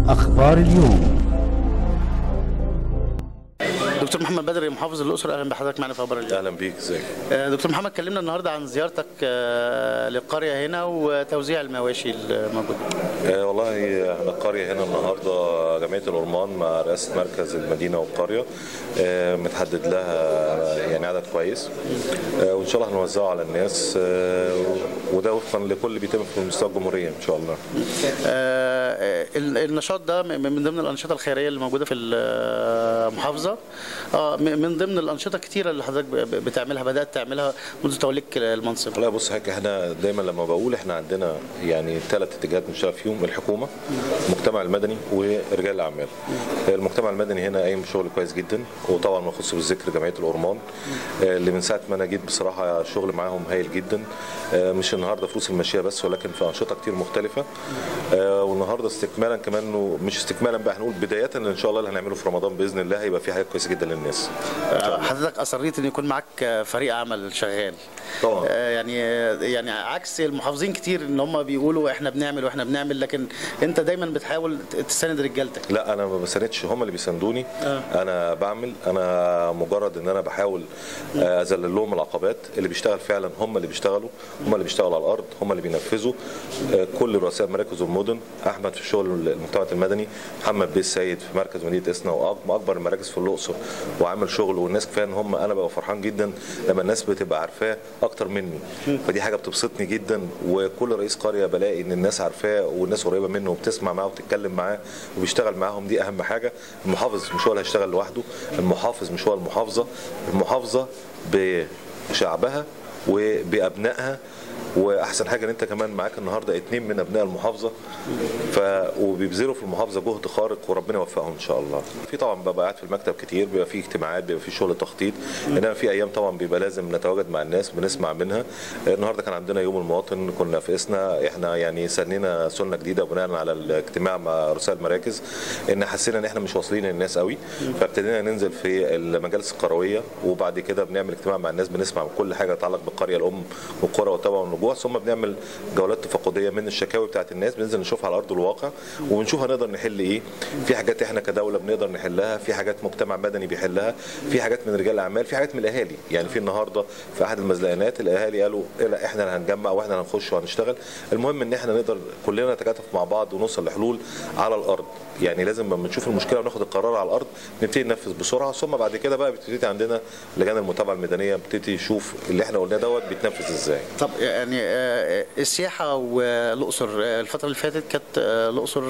أخبار اليوم. دكتور محمد بدري محافظ الأقصر، اهلا بحضرتك معنا في اخبار اليوم. اهلا بيك، ازيك؟ دكتور محمد، كلمنا النهارده عن زيارتك للقريه هنا وتوزيع المواشي الموجوده. والله احنا القريه هنا النهارده جمعيه الأورمان مع رئاسه مركز المدينه والقريه متحدد لها يعني عدد كويس، وان شاء الله هنوزعه على الناس، وده وفقا لكل اللي بيتم في مستوى الجمهوريه ان شاء الله. النشاط ده من ضمن الانشطه الخيريه اللي موجوده في المحافظه، من ضمن الانشطه الكتيره اللي حضرتك بتعملها، بدات تعملها منذ توليك المنصب. لا بص حضرتك، احنا دايما لما بقول احنا عندنا يعني 3 اتجاهات بنشتغل فيهم: الحكومه، المجتمع المدني، ورجال الاعمال. المجتمع المدني هنا قايم بشغل كويس جدا، وطبعا ما يخص بالذكر جمعيه الأورمان اللي من ساعه ما انا جيت بصراحه الشغل معاهم هايل جدا، مش النهارده فلوس الماشيه بس، ولكن في انشطه كتير مختلفه. والنهارده استكمالا كمان، مش استكمالا بقى، هنقول بدايه ان شاء الله اللي هنعمله في رمضان باذن الله هيبقى في حاجات كويسه جدا للناس. حضرتك اصريت ان يكون معاك فريق عمل شغال طبعا، يعني عكس المحافظين كتير ان هم بيقولوا احنا بنعمل، لكن انت دايما بتحاول تساند رجالتك. لا انا ما بساندش، هم اللي بيساندوني. انا بعمل، انا مجرد ان انا بحاول اذلل لهم العقبات. اللي بيشتغل فعلا هم اللي بيشتغلوا، هم اللي بيشتغلوا على الارض، هم اللي بينفذوا. كل رؤساء مراكز والمدن، احمد في الشغل المجتمع المدني، محمد بيه السيد في مركز مدينه اسنا واكبر المراكز في الاقصر، وعامل شغل. والناس كفايه ان هم، انا ببقى فرحان جدا لما الناس بتبقى عارفاه اكتر مني، فدي حاجه بتبسطني جدا. وكل رئيس قريه بلاقي ان الناس عارفاه والناس قريبه منه وبتسمع معاه وبتتكلم معاه وبيشتغل معاهم، دي اهم حاجه. المحافظ مش هو اللي هيشتغل لوحده، المحافظ مش هو المحافظه، المحافظه بشعبها وبابنائها. واحسن حاجه ان انت كمان معاك النهارده 2 من ابناء المحافظه، وبيبذلوا في المحافظه جهد خارق، وربنا يوفقهم ان شاء الله. في طبعا ببقى قاعد في المكتب كتير، بيبقى في اجتماعات، بيبقى في شغل تخطيط، انما في ايام طبعا بيبقى لازم نتواجد مع الناس بنسمع منها. النهارده كان عندنا يوم المواطن، كنا في اسنا، احنا يعني سننا سنه جديده بناء على الاجتماع مع رؤساء المراكز، ان حسينا ان احنا مش واصلين للناس قوي، فابتدينا ننزل في المجالس القرويه، وبعد كده بنعمل اجتماع مع الناس، بنسمع كل حاجه تتعلق بالقريه الام والقرى والتبع والنجوع، ثم بنعمل جولات تفقديه من الشكاوي بتاعت الناس، بننزل نشوفها على ارض الواقع ونشوف هنقدر نحل ايه. في حاجات احنا كدوله بنقدر نحلها، في حاجات مجتمع مدني بيحلها، في حاجات من رجال الاعمال، في حاجات من الاهالي. يعني في النهارده في احد المزلقانات الاهالي قالوا لا احنا اللي هنجمع واحنا اللي هنخش وهنشتغل. المهم ان احنا نقدر كلنا نتكاتف مع بعض ونوصل لحلول على الارض. يعني لازم لما نشوف المشكله وناخد القرار على الارض نبتدي ننفذ بسرعه، ثم بعد كده بقى بتبتدي عندنا لجان المتابعه الميدانيه بتبتدي تشوف اللي احنا قلناه دوت بيتنفذ ازاي. طب يعني السياحه والاقصر الفتره اللي فاتت كانت الاقصر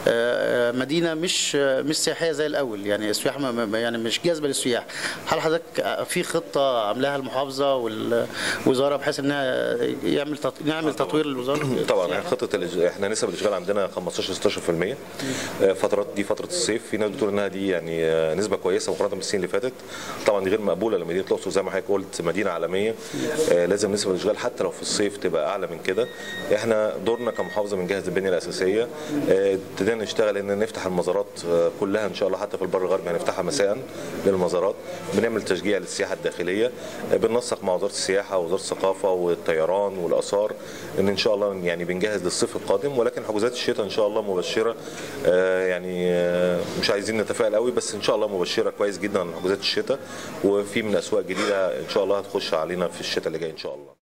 مدينه مش سياحيه زي الاول، يعني السياحه يعني مش جاذبه للسياح. هل حضرتك في خطه عاملاها المحافظه والوزاره بحيث انها نعمل تطوير للوزاره؟ طبعا احنا نسب الاشغال عندنا 15-16%. دي فتره الصيف، في ناس بتقول انها دي يعني نسبه كويسه مقارنه بالسنين اللي فاتت. طبعا دي غير مقبوله لمدينه الاقصر، زي ما حضرتك قلت مدينه عالميه، لازم نسبه الاشغال حتى لو في الصيف تبقى اعلى من كده. احنا دورنا كمحافظه بنجهز البنيه الاساسيه، ابتدينا نشتغل ان نفتح المزارات كلها ان شاء الله، حتى في البر الغربي هنفتحها مساء للمزارات. بنعمل تشجيع للسياحه الداخليه، بننسق مع وزاره السياحه ووزاره الثقافه والطيران والاثار ان شاء الله يعني بنجهز للصيف القادم. ولكن حجوزات الشتاء ان شاء الله مبشره، يعني مش عايزين نتفائل قوي، بس ان شاء الله مبشره كويس جدا عن حجوزات الشتاء، وفي من اسواق جديده ان شاء الله هتخش علينا في الشتاء اللي جاي ان شاء الله.